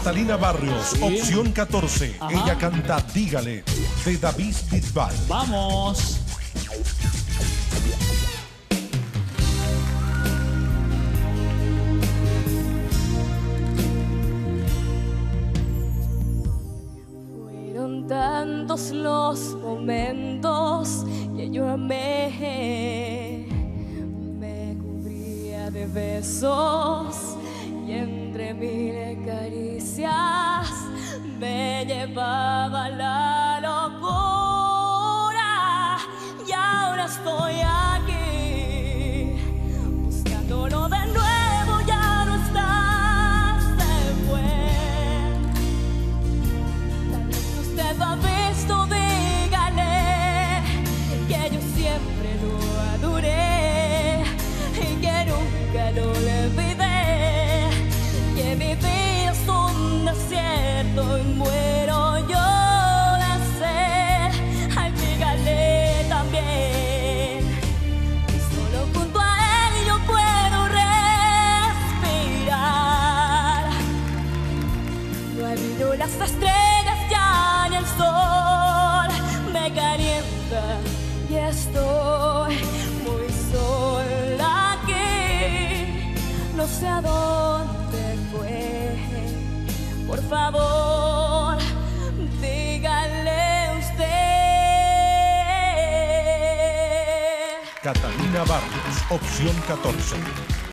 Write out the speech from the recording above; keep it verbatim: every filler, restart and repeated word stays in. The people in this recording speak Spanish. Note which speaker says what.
Speaker 1: Catalina Barrios,
Speaker 2: Sí.
Speaker 1: opción catorce.
Speaker 2: Ajá.
Speaker 1: Ella canta Dígale, de David Bisbal.
Speaker 2: Vamos.
Speaker 3: Fueron tantos los momentos que yo amé. Me cubría de besos y entre mil caricias me llevaba la locura. Y ahora estoy aquí buscándolo de nuevo, ya no estás, se fue. Tal vez usted lo ha visto, dígale que yo siempre lo adoré y que nunca lo olvidé, que mi vida es un desierto y muero yo de sed. Ay, dígale también que solo junto a él yo puedo respirar. No ha habido las estrellas ya ni el sol me calienta y estoy muy sola aquí. No sé a dónde fue. Por favor, dígale usted.
Speaker 1: Catalina Barrios, opción catorce.